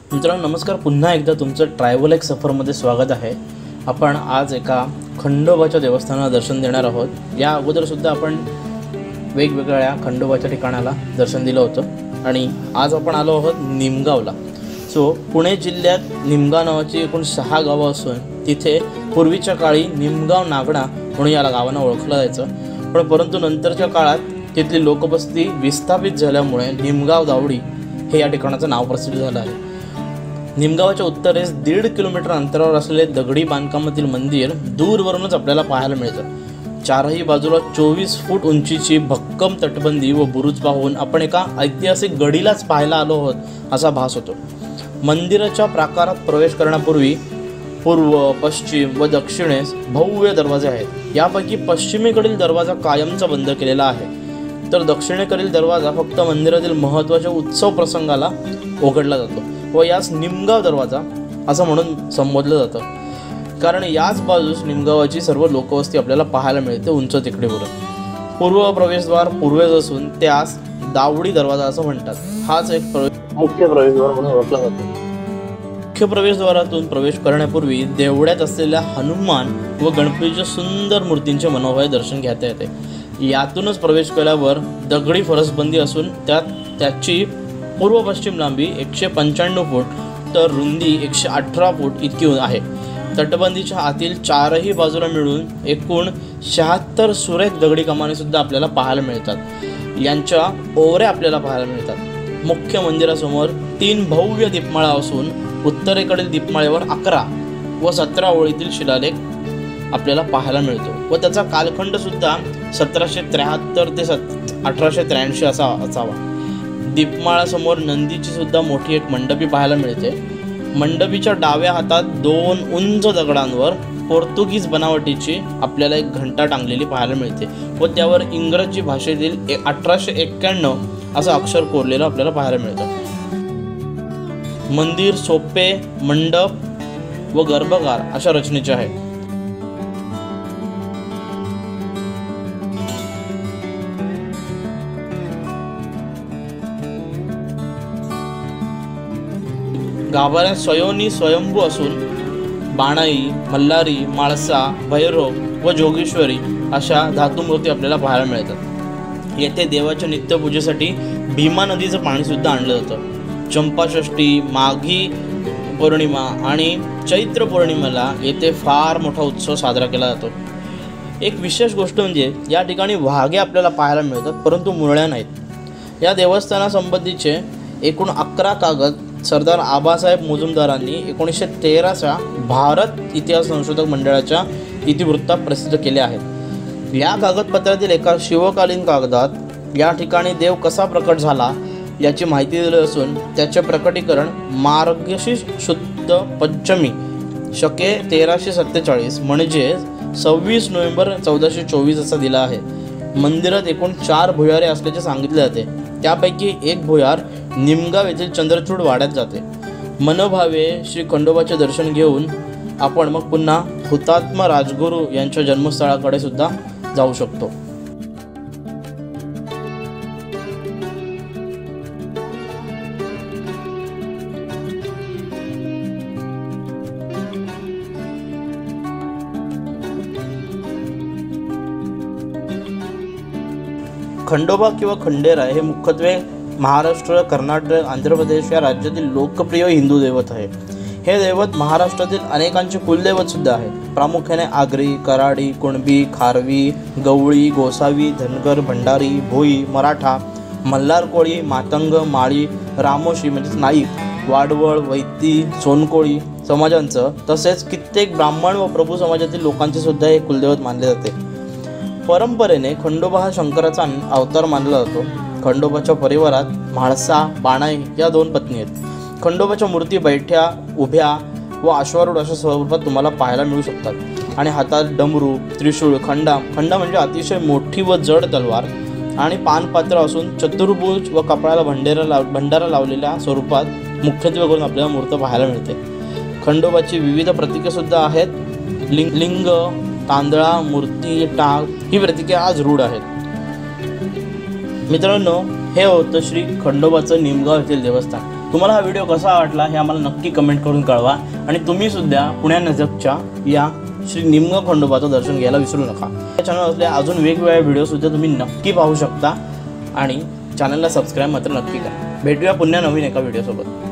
मित्रांनो नमस्कार, पुन्हा एकदा तुमचं ट्रॅव्हल एक सफरमध्ये स्वागत आहे। आपण आज एका खंडोबाच्या देवस्थानाला दर्शन देणार आहोत। या अगोदरसुद्धा आपण वेगवेगळ्या खंडोबाच्या ठिकाणाला दर्शन दिलं होतं आणि आज आपण आलो आहोत निमगावला। पुणे जिल्ह्यात निमगाव नावाची एकूण 6 गावं असून तिथे पूर्वीच्या काळी निमगाव नागडा म्हणून या गावांना ओळखलं जायचं, परंतु नंतरच्या काळात तिथली लोकवस्ती विस्थापित झाल्यामुळे निमगाव दावडी हे या ठिकाणाचं नाव प्रसिद्ध झालं आहे। निमगावाच्या उत्तरेस 1.5 किलोमीटर अंतरावर असलेले दगडी बांधकामातील मंदिर दूरवरूनच आपल्याला पाहायला मिळतं। चारही बाजूला 24 फूट उंचीची भक्कम तटबंदी व बुरुज पाहून आपण एका ऐतिहासिक गडीलाच पाहायला आलो आहोत असा भास होतो। मंदिराच्या प्राकारात प्रवेश करण्यापूर्वी पूर्व, पश्चिम व दक्षिणेस भव्य दरवाजे आहेत। यापैकी पश्चिमेकडील दरवाजा कायमचा बंद केलेला आहे, तर दक्षिणेकडील दरवाजा फक्त मंदिरातील महत्त्वाच्या उत्सव प्रसंगाला उघडला जातो व यास निमगाव दरवाजा असं म्हणून संबोधलं जातं, कारण याच बाजूस निमगावाची सर्व लोकवस्ती आपल्याला पाहायला मिळते उंच टेकडीवरून। पूर्व प्रवेशद्वार पूर्वेस असून त्यास दावडी दरवाजा असं म्हणतात। हाच एक मुख्य प्रवेशद्वार म्हणून ओळखला जातो। मुख्य प्रवेशद्वारातून प्रवेश करण्यापूर्वी देवड्यात असलेल्या हनुमान व गणपतीच्या सुंदर मूर्तींचे मनोभावे दर्शन घेता येते। यातूनच प्रवेश केल्यावर दगडी फरसबंदी असून त्याची पूर्व पश्चिम लांबी 195 फूट तर रुंदी 118 फूट इतकी आहे। तटबंदीच्या आतील चारही बाजूला मिळून एकूण 76 सुरेख दगडी कमानी सुद्धा आपल्याला पाहायला मिळतात। यांच्या ओवऱ्या आपल्याला पाहायला मिळतात। मुख्य मंदिरासमोर 3 भव्य दीपमाळा असून उत्तरेकडील दीपमाळेवर 11 व 17 ओळीतील शिलालेख आपल्याला पाहायला मिळतो व त्याचा कालखंड सुद्धा 1773 ते 1883 असा असावा। दीपमाळासमोर नंदीची सुद्धा मोठी एक मंडपी पाहायला मिळते। मंडपीच्या डाव्या हातात 2 उंच दगडांवर पोर्तुगीज बनावटीची आपल्याला एक घंटा टांगलेली पाहायला मिळते व त्यावर इंग्रजी भाषेतील 1891 असं अक्षर कोरलेलं आपल्याला पाहायला मिळतं। मंदिर सोपे, मंडप व गर्भगार अशा रचनेचे आहे। गाभाऱ्यात स्वयंभू असून बाणाई, मल्हारी, माळसा, भैरव व जोगेश्वरी अशा धातुमूर्ती आपल्याला पाहायला मिळतात। येथे देवाच्या नित्यपूजेसाठी भीमा नदीचं पाणी सुद्धा आणलं जातं। चंपाषष्ठी, माघी पौर्णिमा आणि चैत्र पौर्णिमेला येथे फार मोठा उत्सव साजरा केला जातो। एक विशेष गोष्ट म्हणजे या ठिकाणी वाघे आपल्याला पाहायला मिळतात, परंतु मुरळ्या नाहीत। या देवस्थानासंबंधीचे एकूण 11 कागद सरदार आबासाहेब मुजुमदारांनी 1913च्या भारत इतिहास संशोधक मंडळाच्या इतिवृत्तात प्रसिद्ध केले आहेत। या कागदपत्रातील एका शिवकालीन कागदात या ठिकाणी देव कसा प्रकट झाला याची माहिती दिली असून त्याचे प्रकटीकरण मार्गशीर्ष शुद्ध पंचमी शके 1347 म्हणजे 26 नोव्हेंबर 1424 असा दिला आहे। मंदिरात एकूण 4 भुयारे असल्याचे सांगितले जाते, त्यापैकी एक भुयार निमगाव येथील चंद्रचूड वाड्यात जाते। मनोभावे श्री खंडोबाचे दर्शन घेऊन आपण मग पुन्हा हुतात्मा राजगुरू यांच्या जन्मस्थळाकडे सुद्धा जाऊ शकतो। खंडोबा किंवा खंडेरा हे मुख्यत्वे महाराष्ट्र, कर्नाटक, आंध्र प्रदेश या राज्यातील लोकप्रिय हिंदू दैवत आहे। हे दैवत महाराष्ट्रातील अनेकांचे कुलदैवत सुद्धा आहे। प्रामुख्याने आगरी, कराडी, कुणबी, खारवी, गवळी, गोसावी, धनगर, भंडारी, भोई, मराठा, मल्हार कोळी, मातंग, माळी, रामोशी म्हणजे नाईक, वाडवळ, वैती, सोनकोळी समाजांचं तसेच कित्येक ब्राह्मण व प्रभू समाजातील लोकांचे सुद्धा हे कुलदैवत मानले जाते। परंपरेने खंडोबा हा शंकराचा अवतार मानला जातो। खंडोबाच्या परिवारात म्हाळसा, बाणाई या 2 पत्नी आहेत। खंडोबाच्या मूर्ती बैठ्या, उभ्या व अश्वारूढ अशा स्वरूपात तुम्हाला पाहायला मिळू शकतात आणि हातात डमरू, त्रिशूळ, खंडा म्हणजे अतिशय मोठी व जड तलवार आणि पानपात्र असून चतुर्भुज व कपाळाला भंडारा लावलेल्या स्वरूपात मुख्यत्वे करून आपल्याला मूर्त पाहायला मिळते। खंडोबाची विविध प्रतीके सुद्धा आहेत। लिंग, तांदळा, मूर्ती, टाक ही प्रतीके आज रूढ आहेत। मित्रांनो, हे होतं श्री खंडोबाचं निमगाव येथील देवस्थान। तुम्हाला हा व्हिडिओ कसा वाटला हे आम्हाला नक्की कमेंट करून कळवा आणि तुम्ही सुद्धा पुण्यानजीकच्या या श्री निमगाव खंडोबाचं दर्शन घ्यायला विसरू नका। या चॅनलवरले अजून वेगवेगळे व्हिडिओसुद्धा तुम्ही नक्की पाहू शकता आणि चॅनलला सबस्क्राईब मात्र नक्की करा। भेटूया पुन्हा नवीन एका व्हिडिओसोबत।